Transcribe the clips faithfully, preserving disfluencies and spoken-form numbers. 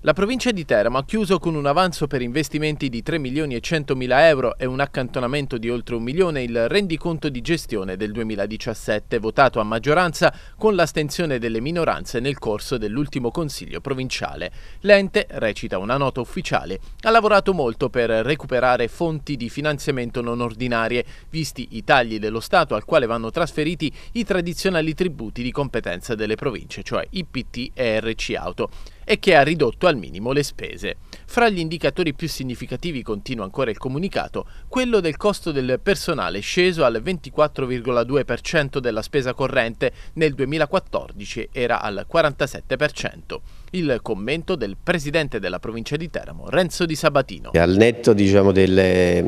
La provincia di Teramo ha chiuso con un avanzo per investimenti di tre milioni e centomila euro e un accantonamento di oltre un milione il rendiconto di gestione del duemiladiciassette, votato a maggioranza con l'astensione delle minoranze nel corso dell'ultimo consiglio provinciale. L'ente, recita una nota ufficiale, ha lavorato molto per recuperare fonti di finanziamento non ordinarie, visti i tagli dello Stato al quale vanno trasferiti i tradizionali tributi di competenza delle province, cioè I P T e R C Auto, e che ha ridotto al minimo le spese. Fra gli indicatori più significativi, continua ancora il comunicato, quello del costo del personale, sceso al ventiquattro virgola due per cento della spesa corrente, nel duemilaquattordici era al quarantasette per cento. Il commento del presidente della provincia di Teramo, Renzo Di Sabatino. Al netto, diciamo, delle,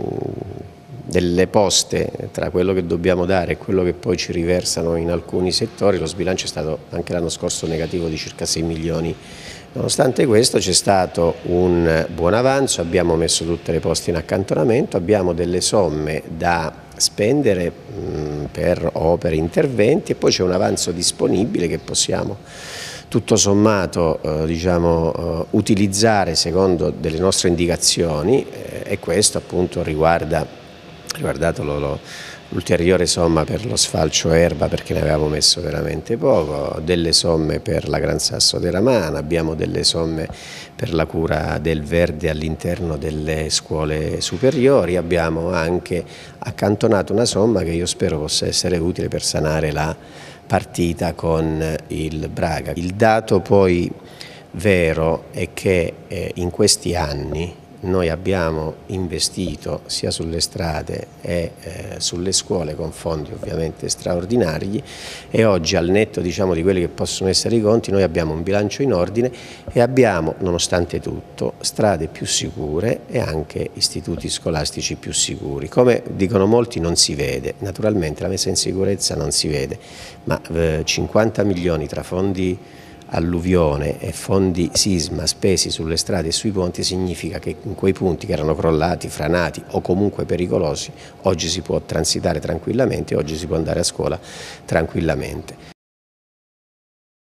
delle poste tra quello che dobbiamo dare e quello che poi ci riversano in alcuni settori, lo sbilancio è stato anche l'anno scorso negativo di circa sei milioni. Nonostante questo c'è stato un buon avanzo, abbiamo messo tutte le poste in accantonamento, abbiamo delle somme da spendere mh, per opere, interventi, e poi c'è un avanzo disponibile che possiamo tutto sommato eh, diciamo, eh, utilizzare secondo delle nostre indicazioni, eh, e questo appunto riguarda riguardato l'ulteriore somma per lo sfalcio erba, perché ne avevamo messo veramente poco, delle somme per la Gran Sasso Teramana, abbiamo delle somme per la cura del verde all'interno delle scuole superiori, abbiamo anche accantonato una somma che io spero possa essere utile per sanare la partita con il Braga. Il dato poi vero è che eh, in questi anni noi abbiamo investito sia sulle strade e eh, sulle scuole con fondi ovviamente straordinari, e oggi, al netto, diciamo, di quelli che possono essere i conti, noi abbiamo un bilancio in ordine e abbiamo, nonostante tutto, strade più sicure e anche istituti scolastici più sicuri. Come dicono molti, non si vede, naturalmente la messa in sicurezza non si vede, ma eh, cinquanta milioni tra fondi alluvione e fondi sisma spesi sulle strade e sui ponti significa che in quei punti che erano crollati, franati o comunque pericolosi, oggi si può transitare tranquillamente, oggi si può andare a scuola tranquillamente.